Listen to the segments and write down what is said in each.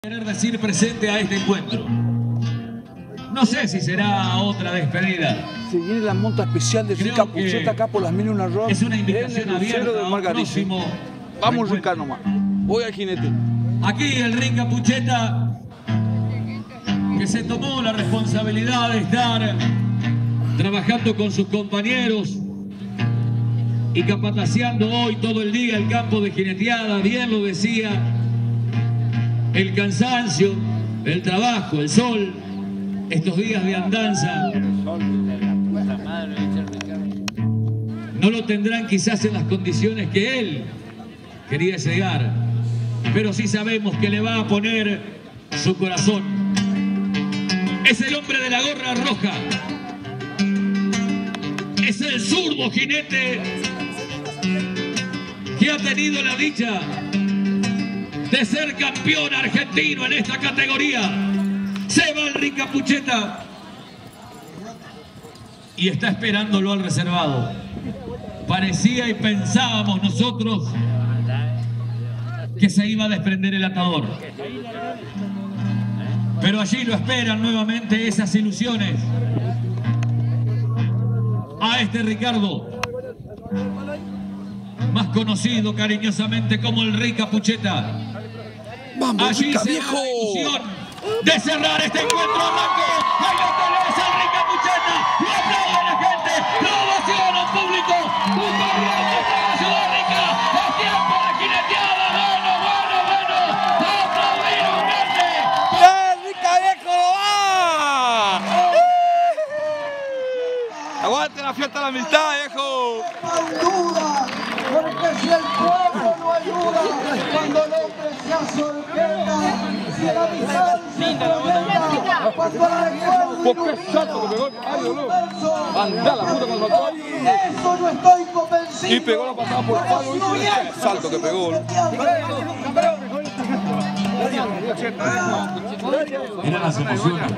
Querer decir presente a este encuentro. No sé si será otra despedida. Se viene la monta especial de Rica Pucheta acá por las 1001 Rock. Es una invitación abierta de Margarita. Vamos Rica nomás. Voy al jinete. Aquí el Rica Pucheta, que se tomó la responsabilidad de estar trabajando con sus compañeros y capataceando hoy todo el día el campo de jineteada. Bien lo decía, el cansancio, el trabajo, el sol, estos días de andanza no lo tendrán quizás en las condiciones que él quería llegar, pero sí sabemos que le va a poner su corazón. Es el hombre de la gorra roja, es el zurdo jinete que ha tenido la dicha de ser campeón argentino en esta categoría. Se va el Rica Pucheta y está esperándolo al reservado. Parecía y pensábamos nosotros que se iba a desprender el atador, pero allí lo esperan nuevamente esas ilusiones a este Ricardo, más conocido cariñosamente como el Rica Pucheta. Vamos, allí Rica, se viejo. da la ilusión de cerrar este encuentro. Arranque, ahí lo tenés al Rica Pucheta, lo aplaude la gente, lo ovaciona el público, un corriente para la ciudad rica, es tiempo de jineteada, bueno, aplaudir un grande. Rica viejo va. Aguante la fiesta de la amistad, viejo. No hay duda, porque si el pueblo no ayuda, cuando el hombre se azorqueta, si la distancia incrementa, cuando el recuerdo Anda la puta con los dos. eso no estoy convencido. Y pegó la patada por el palo. El salto que pegó. Eran las emociones.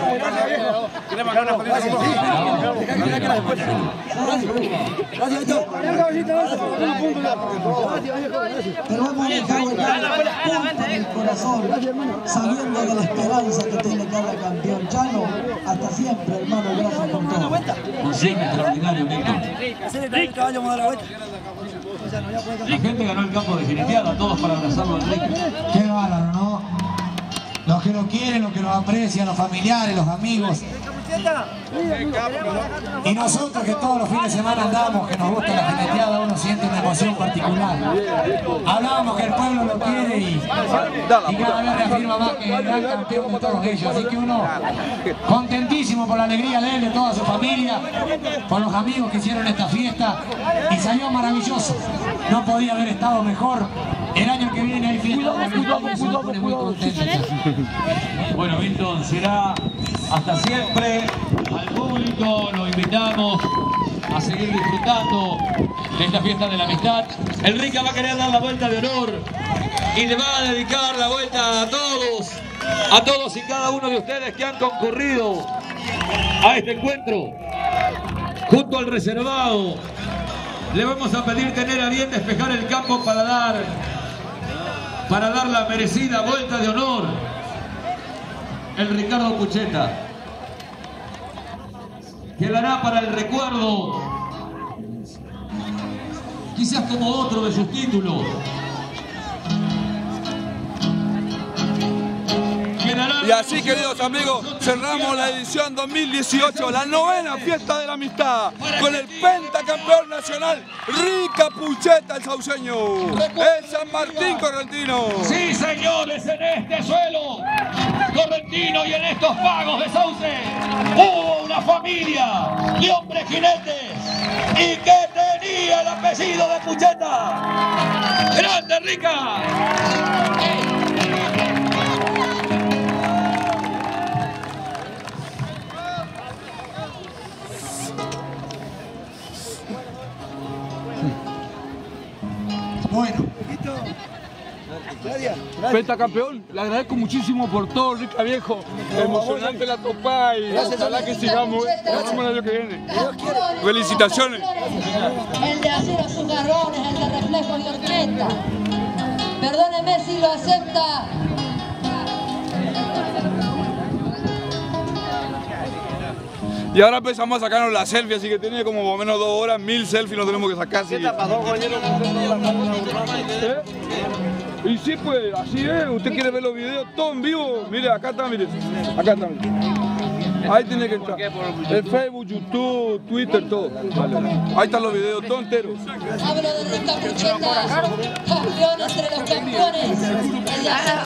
Pero hemos dejado la punta del corazón, sabiendo de la esperanza que tiene cada campeón. Chano, hasta siempre, hermano, gracias por todo. Consigna extraordinario, Néstor. La gente ganó el campo de jineteada, todos para abrazarlo al Rica. Qué bárbaro, ¿no? Los que lo quieren, los que lo aprecian, los familiares, los amigos. Y nosotros que todos los fines de semana andamos, que nos gusta la jineteada, uno siente una emoción particular. Hablábamos que el pueblo lo quiere y cada vez reafirma más que es el gran campeón de todos ellos. Así que uno contentísimo por la alegría de él, de toda su familia, por los amigos que hicieron esta fiesta, y salió maravilloso. No podía haber estado mejor. El año que viene hay fiesta, me pone muy contento. Bueno, Milton, será hasta siempre. Al público lo invitamos a seguir disfrutando de esta fiesta de la amistad. El Rica va a querer dar la vuelta de honor y le va a dedicar la vuelta a todos y cada uno de ustedes que han concurrido a este encuentro. Junto al reservado le vamos a pedir tener a bien despejar el campo para dar la merecida vuelta de honor. El Ricardo Pucheta quedará para el recuerdo, quizás como otro de sus títulos. Y así, queridos amigos, cerramos la edición 2018, la 9ª fiesta de la amistad, con el pentacampeón nacional, Rica Pucheta, el sauceño, el San Martín correntino. Sí, señores, en este suelo correntino y en estos pagos de Sauce hubo una familia de hombres jinetes y que tenía el apellido de Pucheta. ¡Grande, Rica! Bueno, Pentacampeón, le agradezco muchísimo por todo, Rica viejo. Emocionante la topada y ojalá que sigamos el año que viene. Felicitaciones. El de hacer azucarrones, el de reflejo y orquesta. Perdóneme si lo acepta Y ahora empezamos a sacarnos la selfie, así que tiene como más o menos 2 horas, 1000 selfies nos tenemos que sacar. Así que... Y sí, pues, así es. Usted quiere ver los videos todo en vivo. Mire, acá está, mire. Acá está, mire. Ahí tiene que entrar. El Facebook, YouTube, Twitter, todo. Vale. Ahí están los videos, todos enteros. Hablo de Rica Pucheta, campeón entre los campeones.